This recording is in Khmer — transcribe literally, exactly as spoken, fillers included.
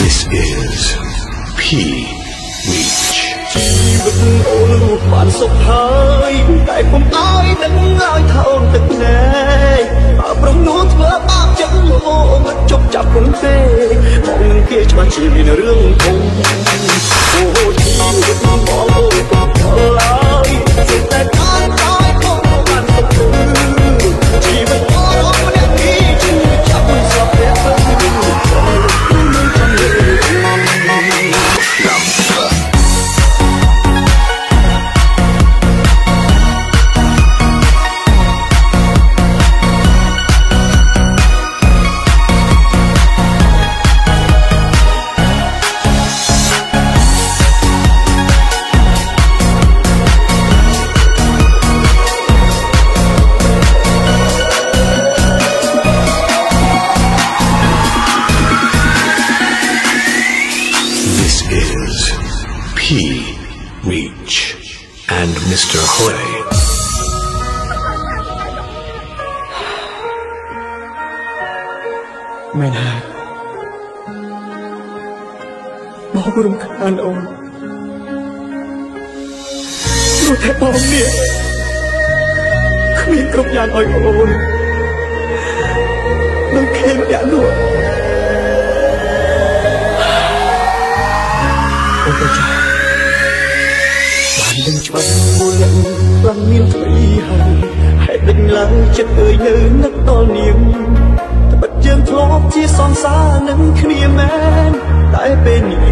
This is P Reach ជីវិតអូនបានសុខហើយតែខ្ញុំឲ្យដឹងឲ្យថោនទឹកណែបើប្រំនួនធ្វើបាបចិត្តអូមិនជប់ចាប់ខ្លួនទេមកនឹងគេច្បាស់ជាមានរឿងធំអូជីវិតបងអូនកុំថយឡើយសិតតែខាងហើយខ្ញុំបានសុខជីវិតអូនម្នាក់ទីជីវិតចាប់មិនស្លាប់ទេមិនចាំលើ P Reach and Mister Hoy មែនហើយបងរំខានអូនព្រោះតែបងនេះគ្មានគ្រប់យ៉ាងឲ្យអូនដូចគេម្នាក់នោះអូនទៅចាបានដឹងច្បាស់មូលនឹងខ្លាំងមានថ្មីហើយហេតុដេញឡើងចិត្តអើយនៅនឹកដល់នាងបិទយើងធ្លាប់ជាសង្សារនឹងគ្នាមែនតែពេលនេះ